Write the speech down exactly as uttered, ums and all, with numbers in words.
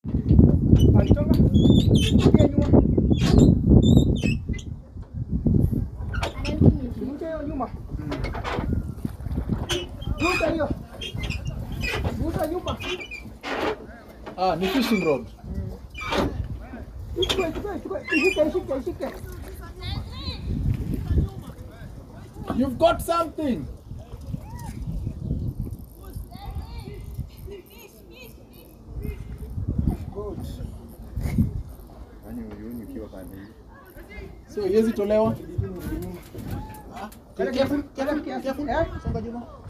Alitoka. Kia nyuma. Mke nyuma. Vuta hiyo. Vuta nyuma. Ah, ni fishing rod. Ishike, ishike, ishike, ishike, ishike. You've got something. Good. So, yezi tolewa. Careful, careful, careful. Songa Juma.